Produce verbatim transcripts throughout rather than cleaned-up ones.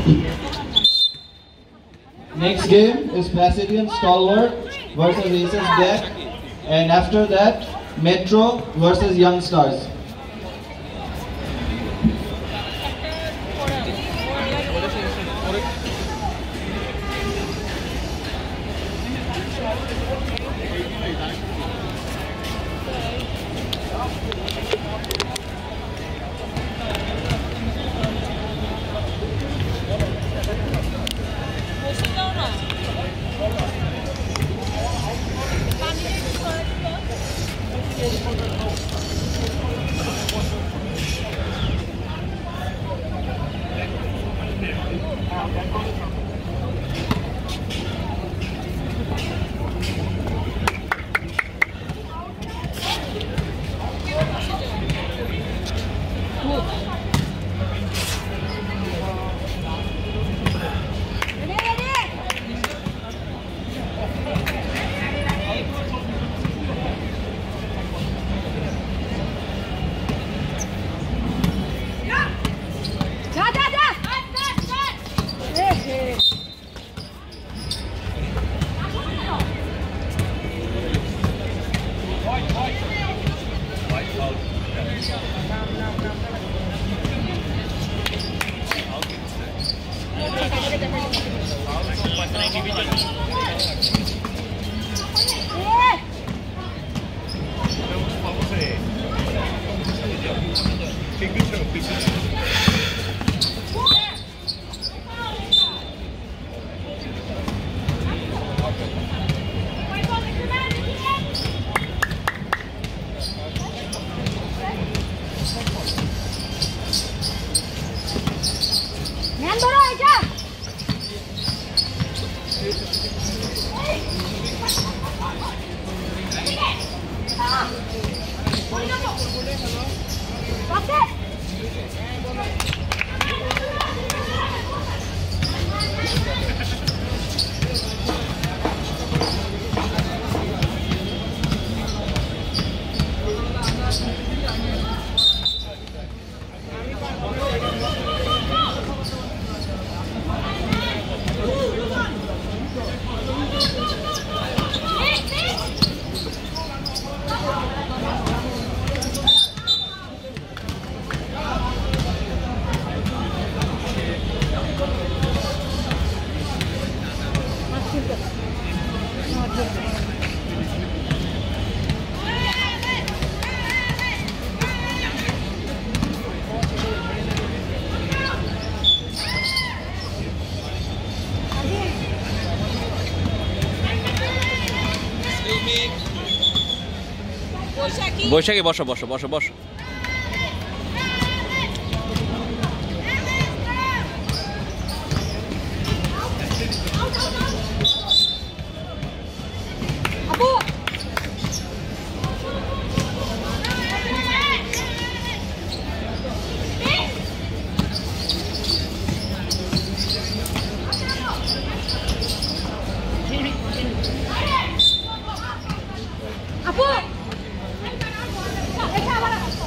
Next game is Placidian Stalwart versus Aces Deck, and after that, Metro versus Young Stars. Boishaki, বসো বসো বসো বসো Apu!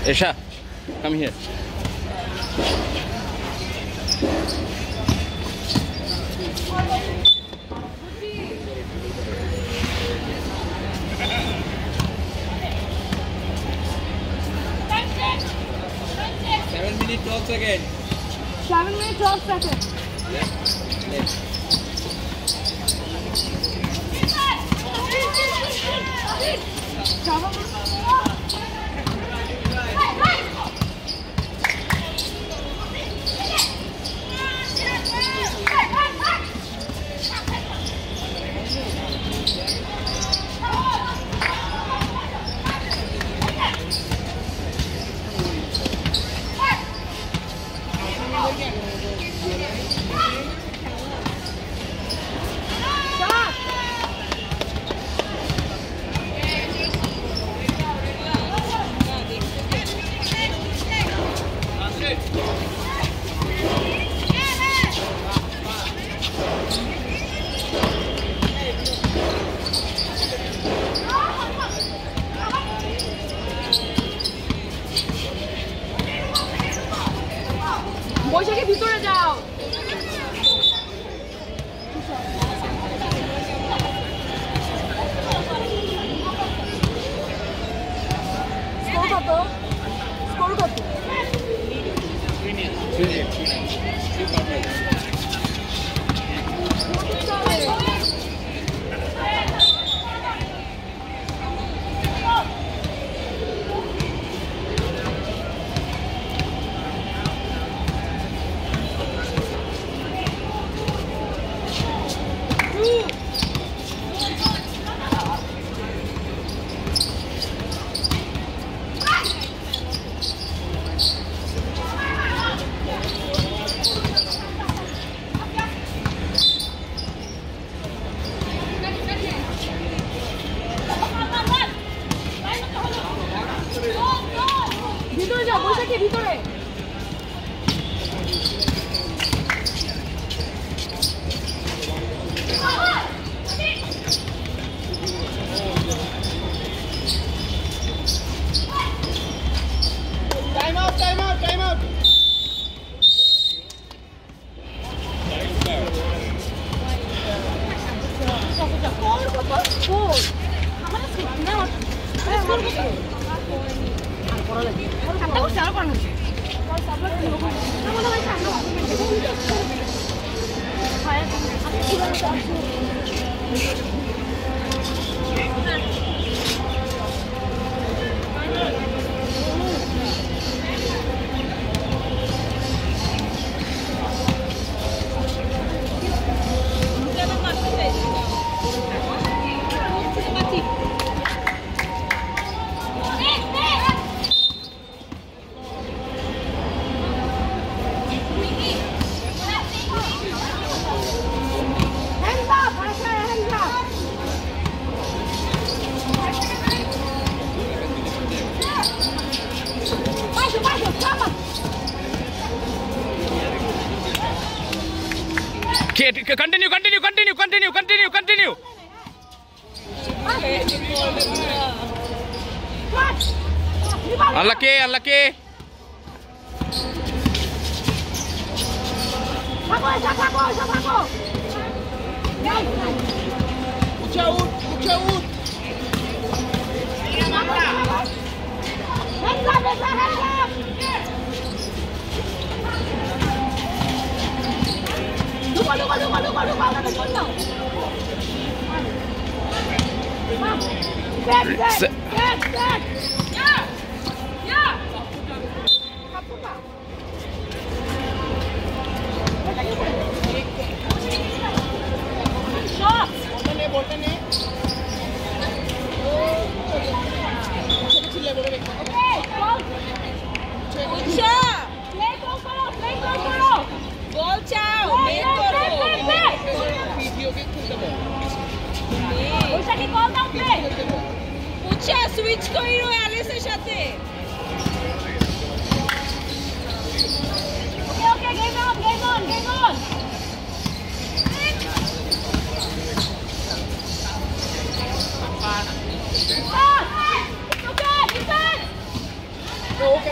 Esha, come here. Seven minute talks again. Seven minute talks second. Left. Left. বৈশাখী ভিতরে যাও। Score কত? Score কত? ভিতরে যাও বৈশাখী ভিতরে। Time out, time out, time out. Continue, continue, continue, continue, continue, continue. Unlucky, unlucky. Pucha out, pucha out. Lupa, lupa, lupa, lupa, lupa, lupa, lupa. Set, set, set, set. Yeah, yeah. Shot. Botane, botane. Okay, ball. Pucha. Play go karo, play go karo. Ball chao. Make karo. Video ke khulta hai. Boishaki call down play. Pucha switch koiro Alice er sathe. Okay, okay, game on, game on, game on. Okay, defense. Okay,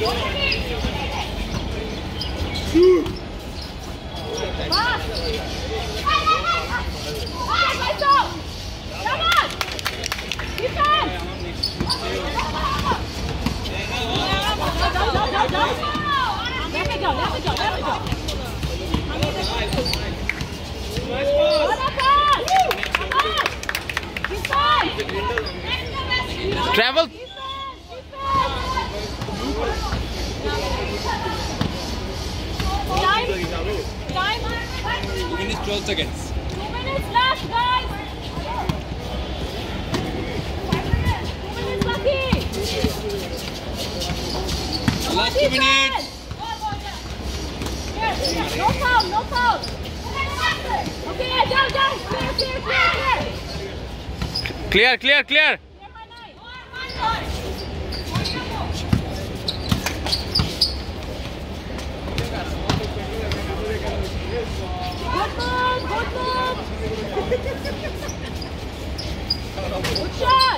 Travel. Time. Time. Two minutes, twelve seconds. Two minutes left, guys. Two minutes lucky. Last two minutes. Yes, no foul, no foul. Okay, down, down. Clear, clear, clear, clear. Clear, clear, clear. Good move, good move. Good shot.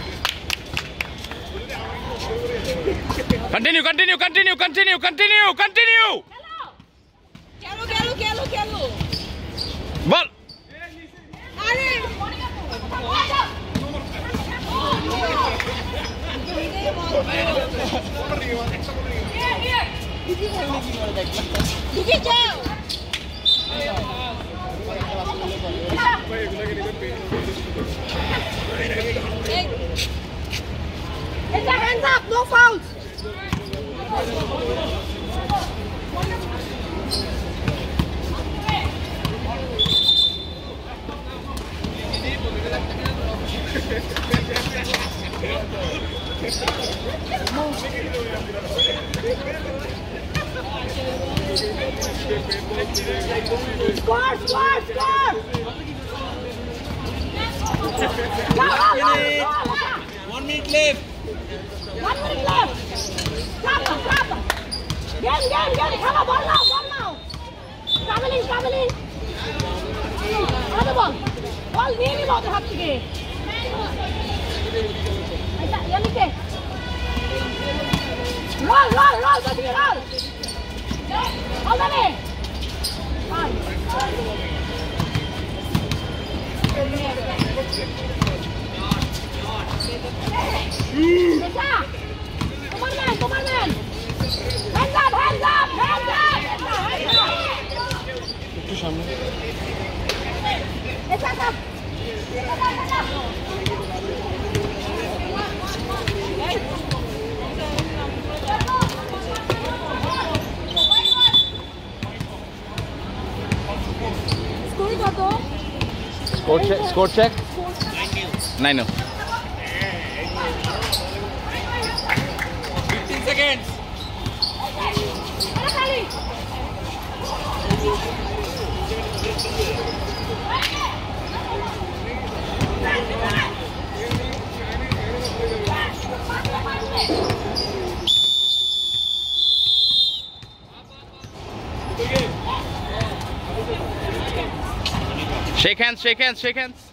Continue, continue, continue, continue, continue, continue. Kelo, kelo, kelo, kelo. Ball. Are. Here, here. Duki jao. It's a hands up, no fouls. Score, score, score. Go, go, go, go. One minute left. One minute left. Stop them, stop them. Game, game, game. Come on, ball now, ball now. Traveling, traveling. Other ball. Ball near him out of the game. Roll, roll, roll, baby, roll. Hold on in. Fine. Esha. Come on, man, come on, man. Hands up, hands up, hands up. Hands up. Esha, come. Score কত? Score check, score check. Nine nil. fifteen seconds. Shake hands, shake hands, shake hands.